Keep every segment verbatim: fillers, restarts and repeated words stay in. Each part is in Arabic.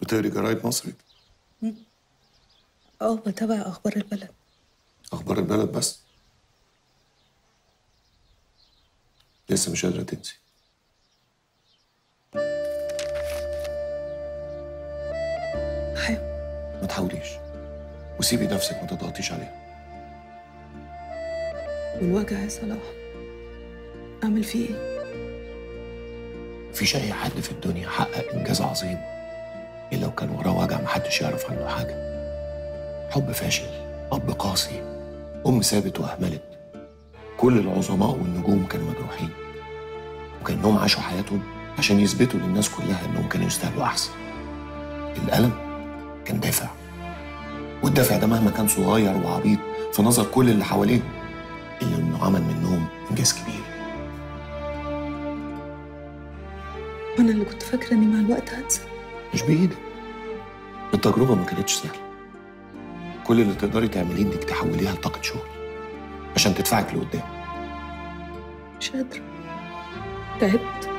بتقري جرايد مصري؟ اه، بتابع اخبار البلد. اخبار البلد بس؟ لسه مش قادره تنسي؟ بحاول. ما تحاوليش وسيبي نفسك، ما تضغطيش عليها. والوجع يا صلاح، اعمل فيه ايه؟ مفيش اي حد في الدنيا حقق انجاز عظيم الا لو كان وراه وجع محدش يعرف عنه حاجه. حب فاشل، اب قاسي، ام سابت واهملت. كل العظماء والنجوم كانوا مجروحين، وكانهم عاشوا حياتهم عشان يثبتوا للناس كلها انهم كانوا يستاهلوا احسن. الالم كان دافع، والدافع ده مهما كان صغير وعبيط في نظر كل اللي حواليه، الا انه عمل منهم انجاز كبير. وانا اللي كنت فاكره اني مع الوقت هنسى. مش بايدك، التجربه ما كانتش سهله. كل اللي تقدري تعمليه انك تحوليها لطاقه شغل عشان تدفعك لقدام. مش قادره، تعبت.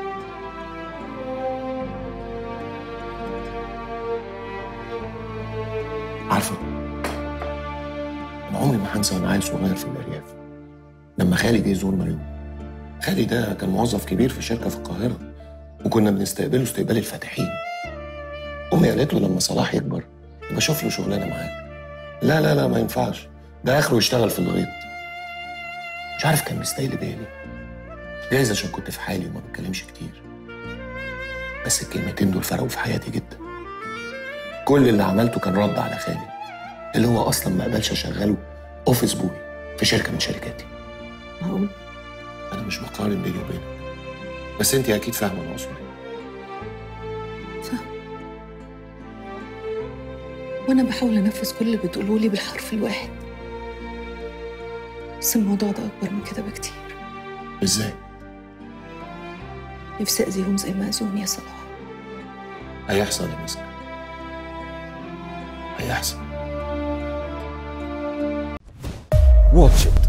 عارفه، انا عمري ما هنسى وانا عيل صغير في الارياف لما خالي جه يزور مريم. خالي ده كان موظف كبير في شركه في القاهره، وكنا بنستقبله استقبال الفاتحين. امي قالت له لما صلاح يكبر يبقى شوف له شغلانه معاك. لا لا لا، ما ينفعش، ده اخره يشتغل في الغيط. مش عارف كان مستقل بيا ليه. جايز عشان كنت في حالي وما بتكلمش كتير، بس الكلمتين دول فرقوا في حياتي جدا. كل اللي عملته كان رد على خالي اللي هو اصلا ما قبلش اشغله اوفيس بوي في شركه من شركاتي. معقول؟ انا مش بقارن بيني وبينك، بس انت اكيد فاهمه انا اقصد ايه. فاهم. وانا بحاول انفذ كل اللي بتقوله لي بالحرف الواحد، بس الموضوع ده اكبر من كده بكتير. ازاي؟ نفسي اذيهم زي ما اذوني يا صلاح. هيحصل يا مسك، هيحصل. واتش إت.